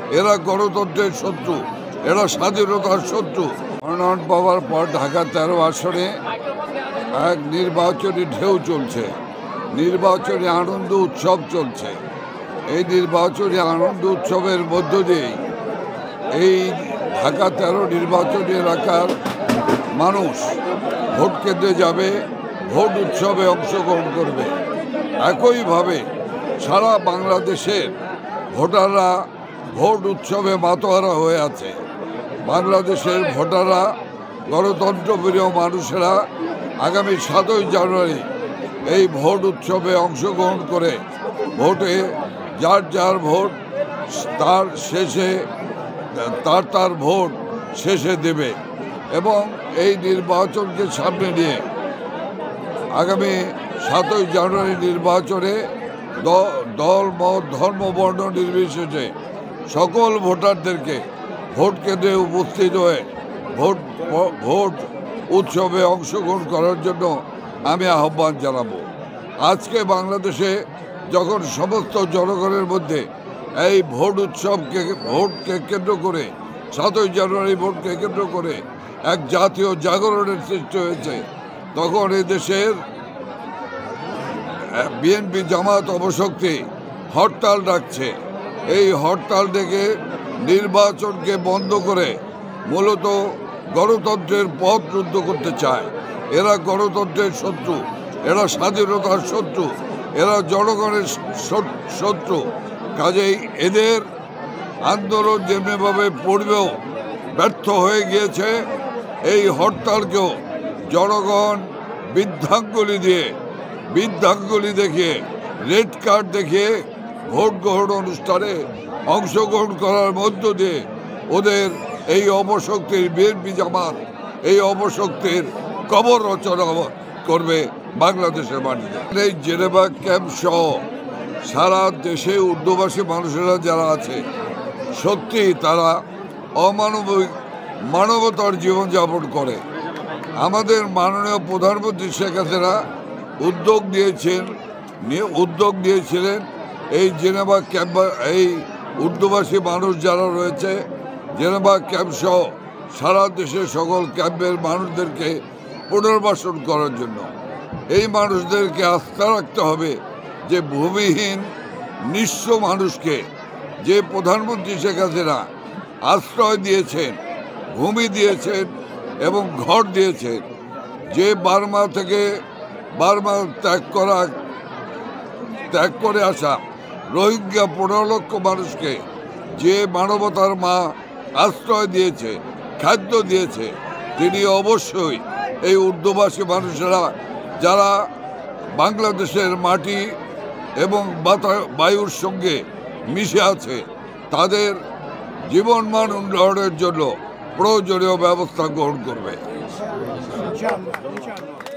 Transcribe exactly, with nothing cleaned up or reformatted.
এরা গণতন্ত্রের শত্রু, এরা স্বাধীনতার শত্রু। মনোনয়ন পাওয়ার পর ঢাকা তেরো আসনে এক নির্বাচনী ঢেউ চলছে, নির্বাচনী আনন্দ উৎসব চলছে। এই নির্বাচনী আনন্দ উৎসবের মধ্য দিয়েই এই ঢাকা তেরো নির্বাচনী এলাকার মানুষ ভোট কেন্দ্রে যাবে, ভোট উৎসবে অংশগ্রহণ করবে। একইভাবে সারা বাংলাদেশের ভোটাররা ভোট উৎসবে মাতোয়ারা হয়ে আছে। বাংলাদেশের ভোটাররা, গণতন্ত্রপ্রিয় মানুষেরা আগামী সাতই জানুয়ারি এই ভোট উৎসবে অংশগ্রহণ করে ভোটে যার যার ভোট তার শেষে তার তার ভোট শেষে দেবে। এবং এই নির্বাচনকে সামনে নিয়ে আগামী সাতই জানুয়ারি নির্বাচনে দল মত ধর্ম বর্ণ নির্বিশেষে সকল ভোটারদেরকে ভোট কেন্দ্রে উপস্থিত হয়ে ভোট ভোট উৎসবে অংশগ্রহণ করার জন্য আমি আহ্বান জানাবো। আজকে বাংলাদেশে যখন সমস্ত জনগণের মধ্যে এই ভোট উৎসবকে ভোটকে কেন্দ্র করে সাতই জানুয়ারি ভোটকে কেন্দ্র করে এক জাতীয় জাগরণের সৃষ্টি হয়েছে, তখন এই দেশের বিএনপি জামাত অবশক্তি হরতাল ডাকছে। এই হরতাল ডেকে নির্বাচনকে বন্ধ করে মূলত গণতন্ত্রের পথ রুদ্ধ করতে চায়। এরা গণতন্ত্রের শত্রু, এরা স্বাধীনতার শত্রু, এরা জনগণের শত্রু। কাজেই এদের আন্দোলন যেমনিভাবে পড়বেও ব্যর্থ হয়ে গিয়েছে, এই হরতালকেও জনগণ বৃদ্ধাঙ্গুলি দিয়ে বৃদ্ধাঙ্গুলি দেখিয়ে রেড কার্ড দেখিয়ে ভোট গ্রহণ অনুষ্ঠানে অংশগ্রহণ করার মধ্য দিয়ে ওদের এই অপশক্তির বিএনপি জামাত এই অপশক্তির কবর রচনা করবে বাংলাদেশের মাটিতে। এই জেনেভা ক্যাম্প সহ সারা দেশে উর্দুভাষী মানুষেরা যারা আছে, সত্যি তারা অমানবিক মানবতার জীবনযাপন করে। আমাদের মাননীয় প্রধানমন্ত্রী শেখ হাসিনা উদ্যোগ দিয়েছেন নিয়ে উদ্যোগ দিয়েছিলেন এই জেনেভা ক্যাম্প, এই উর্দুভাষী মানুষ যারা রয়েছে জেনেভা ক্যাম্প সহ সারা দেশের সকল ক্যাম্পের মানুষদেরকে পুনর্বাসন করার জন্য। এই মানুষদেরকে আস্থা রাখতে হবে যে ভূমিহীন নিঃস্ব মানুষকে যে প্রধানমন্ত্রী শেখ হাসিনা আশ্রয় দিয়েছেন, ভূমি দিয়েছেন এবং ঘর দিয়েছেন, যে বার্মা থেকে বার্মা ত্যাগ করা ত্যাগ করে আসা রোহিঙ্গা পনেরো লক্ষ মানুষকে যে মানবতার মা আশ্রয় দিয়েছে, খাদ্য দিয়েছে, তিনি অবশ্যই এই উর্দুভাষী মানুষেরা যারা বাংলাদেশের মাটি এবং বায়ুর সঙ্গে মিশে আছে, তাদের জীবনমান উন্নয়নের জন্য প্রয়োজনীয় ব্যবস্থা গ্রহণ করবে।